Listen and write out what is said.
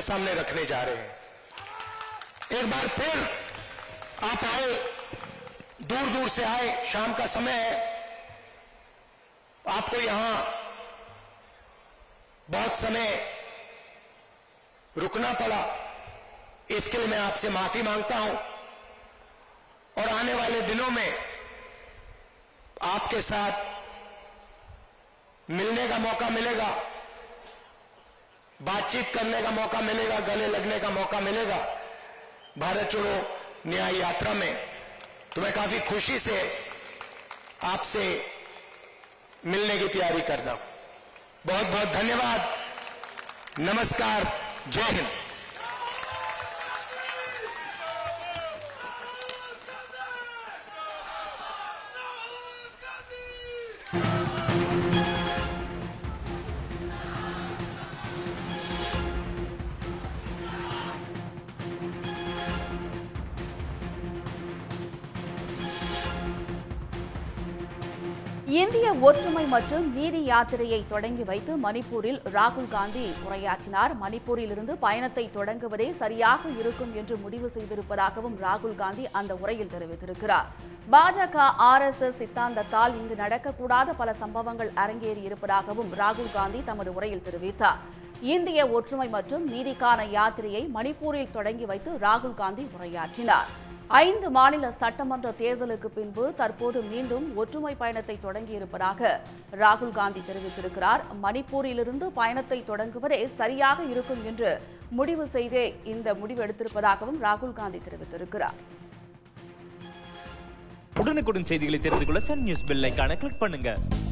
आपके सामने रखने जा रहे हैं। एक बार फिर आप आए, दूर दूर से आए, शाम का समय है, आपको यहां बहुत समय रुकना पड़ा, इसके लिए मैं आपसे माफी मांगता हूं। और आने वाले दिनों में आपके साथ मिलने का मौका मिलेगा, बातचीत करने का मौका मिलेगा, गले लगने का मौका मिलेगा भारत छोड़ो न्याय यात्रा में। तो मैं काफी खुशी से आपसे मिलने की तैयारी करता हूं। बहुत बहुत धन्यवाद, नमस्कार, जय हिंद। இந்திய ஒற்றுமை மற்றும் நீதி யாத்திரையை தொடங்கி வைத்து மணிப்பூரில் ராகுல் காந்தி உரையாற்றினார். மணிப்பூரிலிருந்து பயணத்தை தொடங்குவதே சரியாக இருக்கும் என்று முடிவு செய்திருப்பதாகவும் ராகுல் காந்தி அந்த உரையில் தெரிவித்திருக்கிறார். பாஜக RSS சித்தாந்தத்தால் இங்கு நடக்கக்கூடாத பல சம்பவங்கள் அரங்கேறியிருப்பதாகவும் ராகுல் காந்தி தமது உரையில் தெரிவித்தார். இந்திய ஒற்றுமை மற்றும் நீதிக்கான யாத்திரையை மணிப்பூரில் தொடங்கி வைத்து ராகுல் காந்தி உரையாற்றினார். 5 மாநில சட்டமன்ற தேர்தலுக்கு பின்பு தற்போது மீண்டும் ஒற்றுமை பயணத்தை தொடங்கியிருப்பதாக ராகுல் காந்தி தெரிவித்திருக்கிறார். மணிப்பூரிலிருந்து பயணத்தை தொடங்குவதே சரியாக இருக்கும் என்று முடிவு செய்தே இந்த முடிவு எடுத்திருப்பதாகவும் ராகுல் காந்தி தெரிவித்திருக்கிறார். உடனுக்குடன் செய்திகளை தெரிந்து கொள்ள சன் நியூஸ் பெல் ஐகானை கிளிக் பண்ணுங்க.